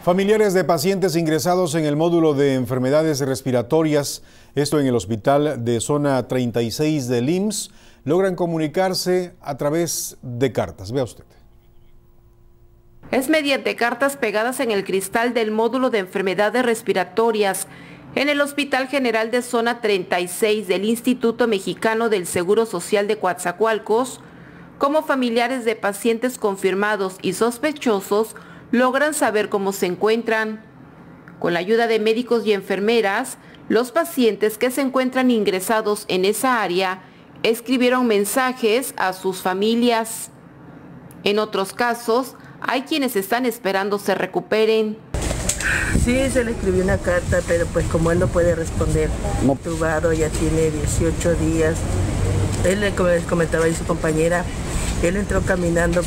Familiares de pacientes ingresados en el módulo de enfermedades respiratorias, esto en el hospital de zona 36 del IMSS, logran comunicarse a través de cartas. Vea usted. Es mediante cartas pegadas en el cristal del módulo de enfermedades respiratorias en el Hospital General de Zona 36 del Instituto Mexicano del Seguro Social de Coatzacoalcos, como familiares de pacientes confirmados y sospechosos logran saber cómo se encuentran. Con la ayuda de médicos y enfermeras, los pacientes que se encuentran ingresados en esa área escribieron mensajes a sus familias. En otros casos, hay quienes están esperando se recuperen. Sí, se le escribió una carta, pero pues como él no puede responder, tubado, ya tiene 18 días. Él, como les comentaba ahí su compañera, él entró caminando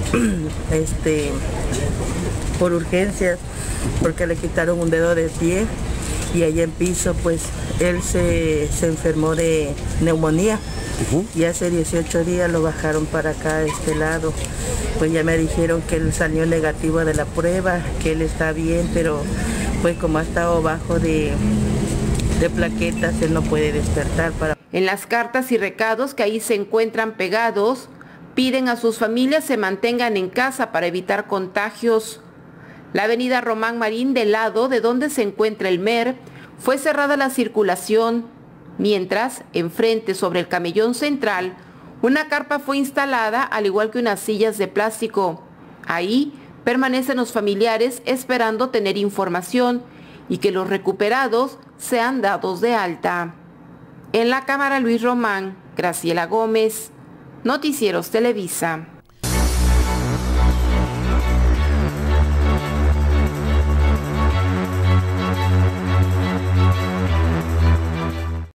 por urgencias porque le quitaron un dedo de pie y allá en piso pues él se enfermó de neumonía y hace 18 días lo bajaron para acá a este lado. Pues ya me dijeron que él salió negativo de la prueba, que él está bien, pero pues como ha estado bajo de plaquetas, él no puede despertar. En las cartas y recados que ahí se encuentran pegados, piden a sus familias se mantengan en casa para evitar contagios. La avenida Román Marín, del lado de donde se encuentra el MER, fue cerrada la circulación, mientras, enfrente sobre el camellón central, una carpa fue instalada, al igual que unas sillas de plástico. Ahí permanecen los familiares esperando tener información y que los recuperados sean dados de alta. En la cámara Luis Román, Graciela Gómez, Noticieros Televisa.